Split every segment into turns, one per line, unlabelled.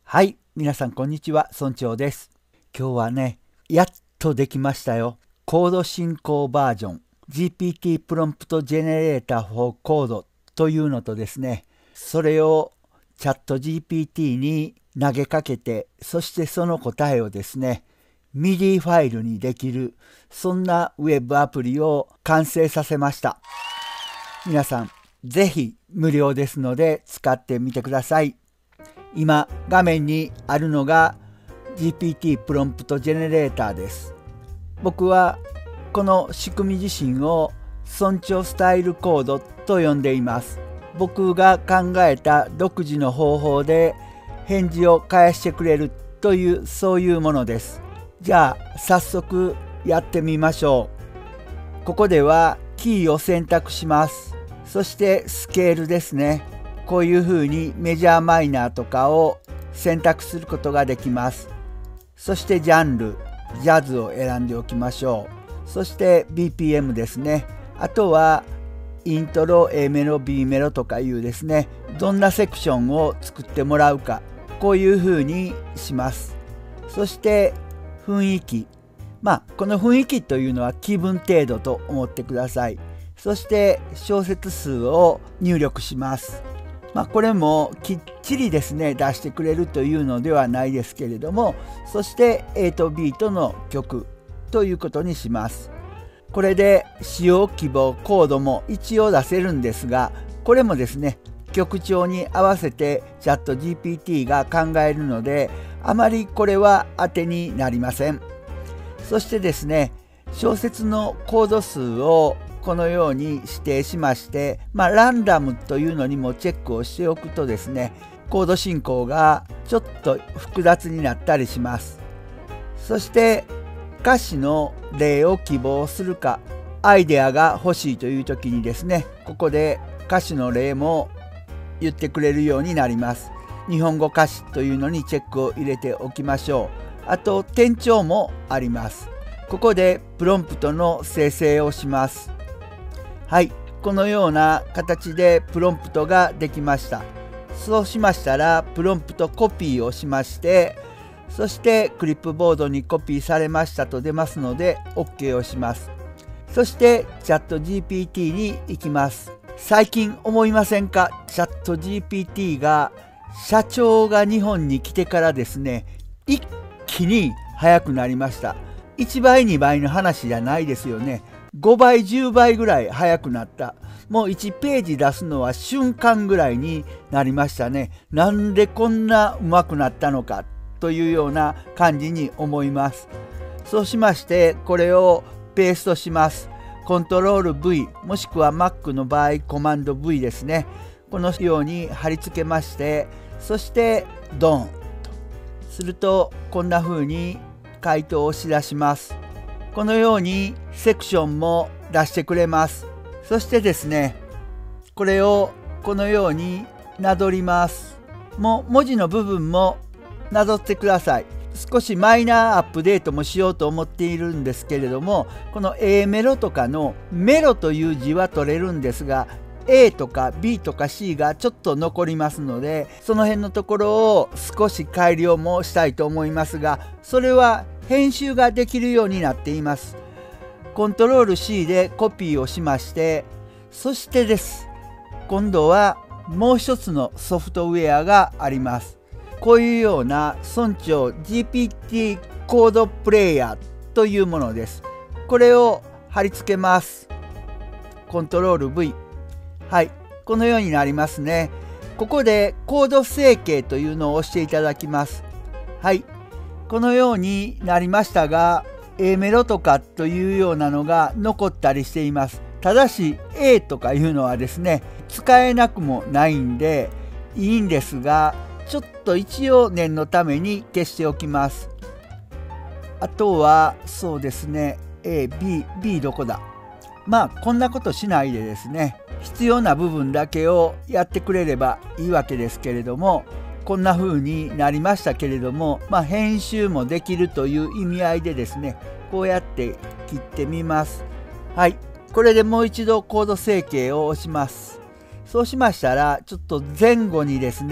はい、皆さんこんにちは、村長です。今日はね、やっとできましたよ。コード進行バージョン GPT プロンプトジェネレーター for コードというのとですね、それをチャット GPT に投げかけて、そしてその答えをですね、MIDI ファイルにできる、そんなウェブアプリを完成させました。皆さん、ぜひ無料ですので使ってみてください。今画面にあるのが GPT プロンプトジェネレーターです。僕はこの仕組み自身を村長スタイルコードと呼んでいます。僕が考えた独自の方法で返事を返してくれるというそういうものです。じゃあ早速やってみましょう。ここではキーを選択します。そしてスケールですね。こういうふうにメジャーマイナーとかを選択することができます。そしてジャンル、ジャズを選んでおきましょう。そして BPM ですね。あとはイントロ、A メロ、B メロとかいうですね、どんなセクションを作ってもらうか、こういうふうにします。そして雰囲気。この雰囲気というのは気分程度と思ってください。そして小節数を入力します。これもきっちりですね出してくれるというのではないですけれども、そして A と B との曲ということにします。これで使用希望コードも一応出せるんですが、これもですね曲調に合わせてチャット GPT が考えるので、あまりこれは当てになりません。そしてですね、小説のコード数をこのように指定しまして、ランダムというのにもチェックをしておくとですね、コード進行がちょっと複雑になったりします。そして歌詞の例を希望するか、アイデアが欲しいという時にですね、ここで歌詞の例も言ってくれるようになります。日本語歌詞というのにチェックを入れておきましょう。あと転調もあります。ここでプロンプトの生成をします。はい、このような形でプロンプトができました。そうしましたらプロンプトコピーをしまして、そしてクリップボードにコピーされましたと出ますので OK をします。そしてチャット GPT に行きます。最近思いませんか？チャット GPT が社長が日本に来てからですね、一気に速くなりました。1倍2倍の話じゃないですよね。5倍10倍ぐらい速くなった。もう1ページ出すのは瞬間ぐらいになりましたね。なんでこんな上手くなったのかというような感じに思います。そうしましてこれをペーストします。コントロール V もしくは Mac の場合コマンド V ですね。このように貼り付けまして、そしてドンとするとこんな風に回答をし出します。このようにセクションも出してくれます。そしてですね、これをこのようになぞります。もう文字の部分もなぞってください。少しマイナーアップデートもしようと思っているんですけれども、この A メロとかのメロという字は取れるんですが、A とか B とか C がちょっと残りますので、その辺のところを少し改良もしたいと思いますが、それは編集ができるようになっています。コントロール C でコピーをしまして、そしてです。今度はもう一つのソフトウェアがあります。こういうような村長 GPT コードプレイヤーというものです。これを貼り付けます。コントロール V。はい、このようになりますね。ここでコード整形というのを押していただきます。はい。このようになりましたが、A メロとかというようなのが残ったりしています。ただし A とかいうのはですね、使えなくもないんでいいんですが、ちょっと一応念のために消しておきます。あとはそうですね、B どこだ。こんなことしないでですね、必要な部分だけをやってくれればいいわけですけれども、こんな風になりましたけれども、編集もできるという意味合いでですね、こうやって切ってみます。はい、これでもう一度コード整形を押します。そうしましたらちょっと前後にですね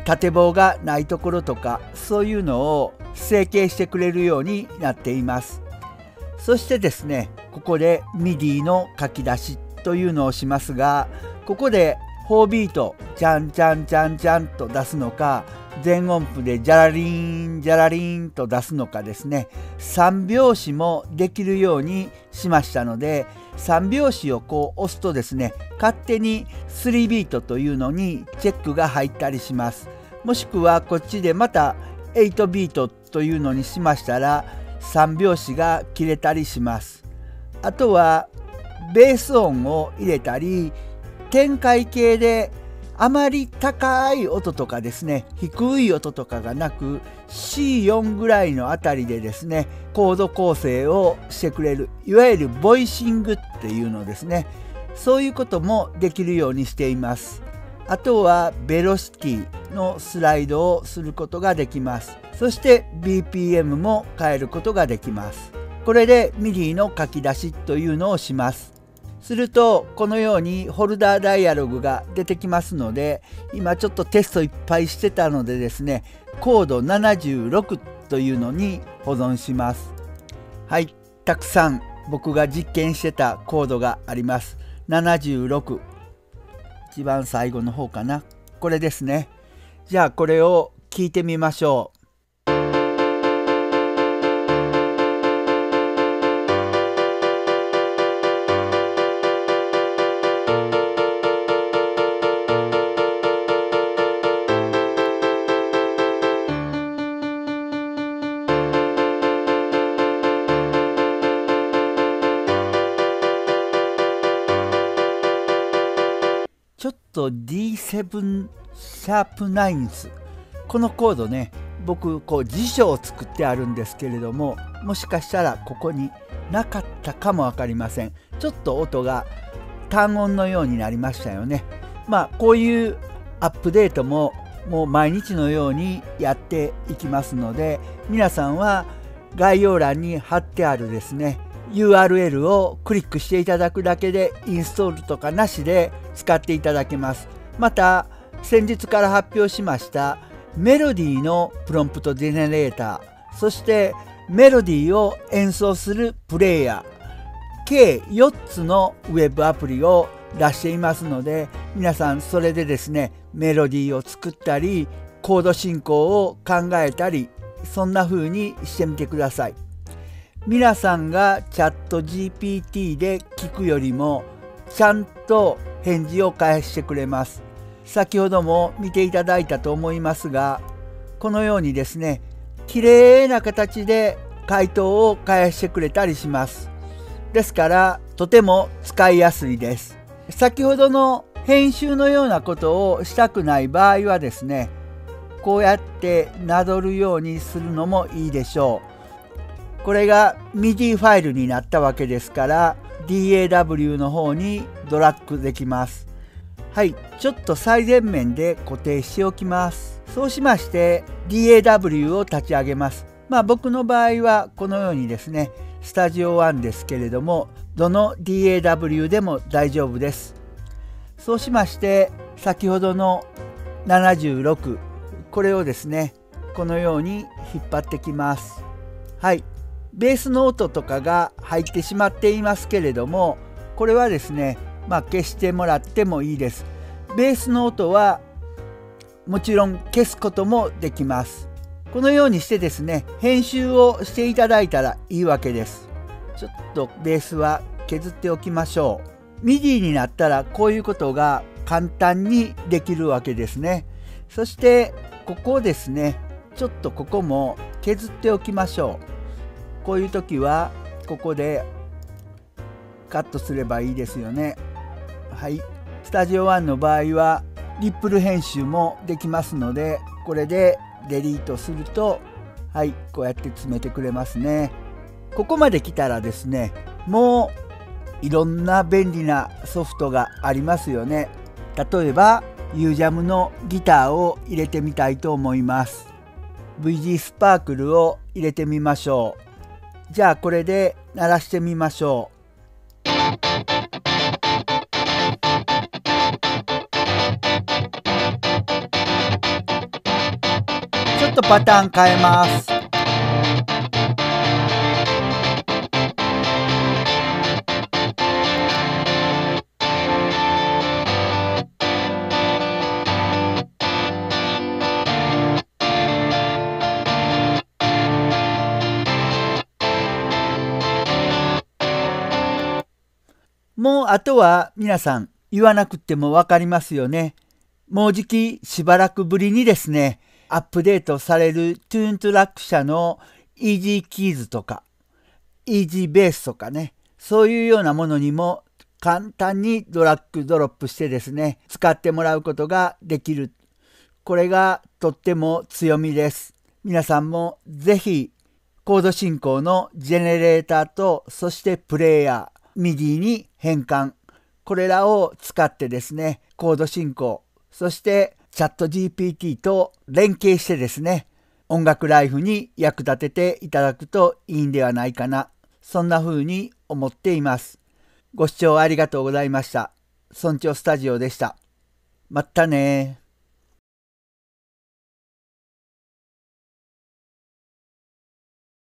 縦棒がないところとか、そういうのを整形してくれるようになっています。そしてですね、ここで MIDI の書き出しというのをしますが、ここで4ビートジャンジャンジャンジャンと出すのか、全音符でジャラリーンジャラリーンと出すのかですね、3拍子もできるようにしましたので、3拍子をこう押すとですね、勝手に3ビートというのにチェックが入ったりします。もしくはこっちでまた8ビートというのにしましたら、3拍子が切れたりします。あとはベース音を入れたり、展開系であまり高い音とかですね、低い音とかがなく C4 ぐらいのあたりでですね、コード構成をしてくれる、いわゆるボイシングっていうのですね、そういうこともできるようにしています。あとはベロシティのスライドをすることができます。そして BPM も変えることができます。これで MIDI の書き出しというのをします。するとこのようにホルダーダイアログが出てきますので、今ちょっとテストいっぱいしてたのでですね、コード76というのに保存します。はい、たくさん僕が実験してたコードがあります。76、一番最後の方かな、これですね。じゃあこれを聞いてみましょう。ちょっと D7 シャープナインス、このコードね、僕こう辞書を作ってあるんですけれども、もしかしたらここになかったかも分かりません。ちょっと音が単音のようになりましたよね。まあこういうアップデートももう毎日のようにやっていきますので、皆さんは概要欄に貼ってあるですね、URL をクリックしていただくだけでインストールとかなしで使っていただけます。また先日から発表しましたメロディーのプロンプトジェネレーター、そしてメロディーを演奏するプレイヤー、計4つのウェブアプリを出していますので、皆さんそれでですね、メロディーを作ったりコード進行を考えたり、そんな風にしてみてください。皆さんがチャット GPT で聞くよりもちゃんと返事を返してくれます。先ほども見ていただいたと思いますが、このようにですね、綺麗な形で回答を返してくれたりします。ですからとても使いやすいです。先ほどの編集のようなことをしたくない場合はですね、こうやってなぞるようにするのもいいでしょう。これが MIDI ファイルになったわけですから DAW の方にドラッグできます。はい、ちょっと最前面で固定しておきます。そうしまして DAW を立ち上げます。僕の場合はこのようにですね、スタジオ1ですけれども、どの DAW でも大丈夫です。そうしまして先ほどの76、これをですね、このように引っ張ってきます。はい、ベースの音とかが入ってしまっていますけれども、これはですね、消してもらってもいいです。ベースの音はもちろん消すこともできます。このようにしてですね、編集をしていただいたらいいわけです。ちょっとベースは削っておきましょう。MIDI になったらこういうことが簡単にできるわけですね。そしてここですね、ちょっとここも削っておきましょう。こういう時はここでカットすればいいですよね。はい、スタジオ1の場合はリップル編集もできますので、これでデリートすると、はい、こうやって詰めてくれますね。ここまで来たらですね、もういろんな便利なソフトがありますよね。例えば UJAM のギターを入れてみたいと思います。 VG スパークルを入れてみましょう。じゃあこれで鳴らしてみましょう。 とパターン変えます。もうあとは皆さん言わなくてもわかりますよね。もうじきしばらくぶりにですね、アップデートされるトゥーントラック社の Easy Keys とか Easy Base とかね、そういうようなものにも簡単にドラッグドロップしてですね、使ってもらうことができる。これがとっても強みです。皆さんもぜひコード進行のジェネレーターとそしてプレイヤー、MIDI に変換。これらを使ってですね、コード進行、そしてチャット GPT と連携してですね、音楽ライフに役立てていただくといいんではないかな。そんな風に思っています。ご視聴ありがとうございました。村長スタジオでした。またね。